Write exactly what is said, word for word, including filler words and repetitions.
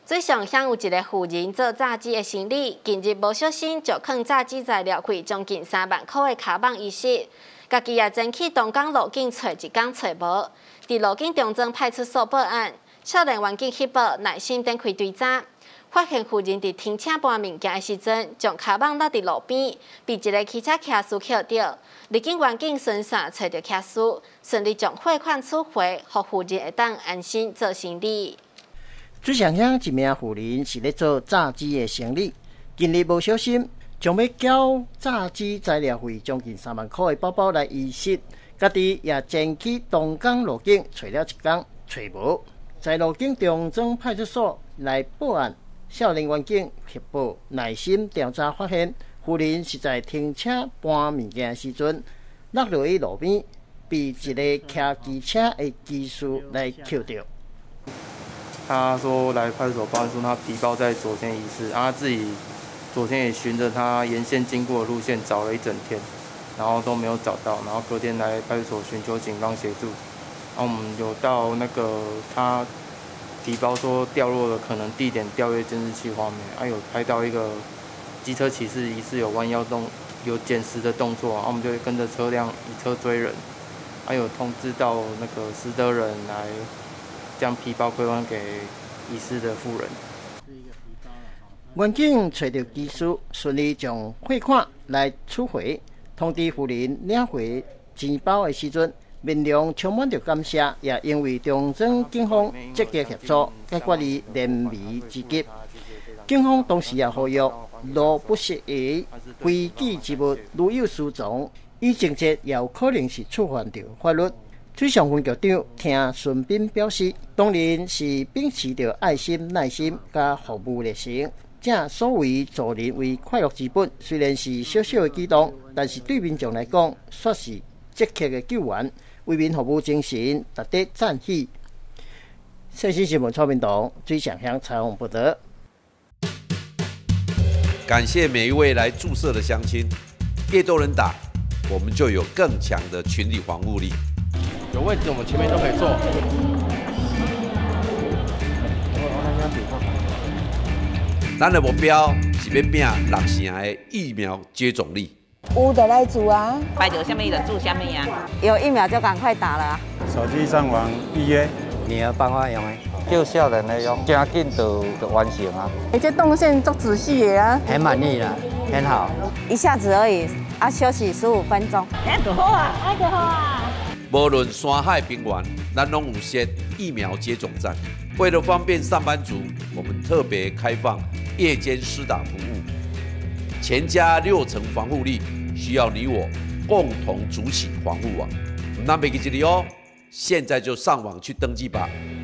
最上乡有一个妇人做炸鸡的生意，近日无小心就放炸鸡材料费将近三万块的卡网遗失，家己也前去东港路警找一工找无，伫路警中正派出所报案，少年员警翕报，耐心等开追查，发现妇人伫停车搬物件的时阵，将卡网落伫路边，被一个汽车骑士捡到。离境员警顺线找到骑士，顺利将汇款取回，互妇人会当安心做生意。 最上乡一名妇人是咧做炸鸡的生意，近日无小心将要缴炸鸡材料费将近三万块的包包来遗失，家己也前去东港路警找了一工找无，在路警中正派出所来报案，少年员警翕报耐心调查发现，妇人是在停车搬物件时阵落落去路边，被一个骑机车的技师来捡到。 他说来派出所报案说他皮包在昨天遗失，啊，他自己昨天也循着他沿线经过的路线找了一整天，然后都没有找到，然后隔天来派出所寻求警方协助，然后我们有到那个他皮包说掉落的可能地点调阅监视器画面，啊，有拍到一个机车骑士疑似有弯腰动有捡拾的动作，然后我们就跟着车辆以车追人，还、啊、有通知到那个拾得人来将皮包归还给遗失的妇人。 员警找到技师，顺利将汇款来取回，通知妇人领回钱包的时阵，面容充满着感谢，也因为中正警方积极协助，解决了燃眉之急。警方同时也呼吁，若不适宜非己之物，如有失踪，伊情节也有可能是触犯着法律。水上分局长听顺斌表示，当然是秉持着爱心、耐心加服务热情，正所谓助人为快乐之本。虽然是小小的举动，但是对民众来讲，却是积极的救援，为民服务精神值得赞许。最新新闻蔡明东水上乡采访报道。 感谢每一位来注射的乡亲，越多人打，我们就有更强的群体防护力。 有位置我们前面都可以坐。 咱的目标是要拼六成的疫苗接种率。 有就来做啊， 排到什么就做什么啊。 有疫苗就赶快打了啊。 手机上网预约， 你有办法用的，叫少年来用，真紧就就完成啊。 而且动线做仔细的啊， 很满意了，很好。 一下子而已，啊，休息十五分钟。 那就好啊，那就好啊。 无论山海平原，咱拢有设疫苗接种站。为了方便上班族，我们特别开放夜间施打服务，全家六成防护力，需要你我共同筑起防护网。那别记里哦，现在就上网去登记吧。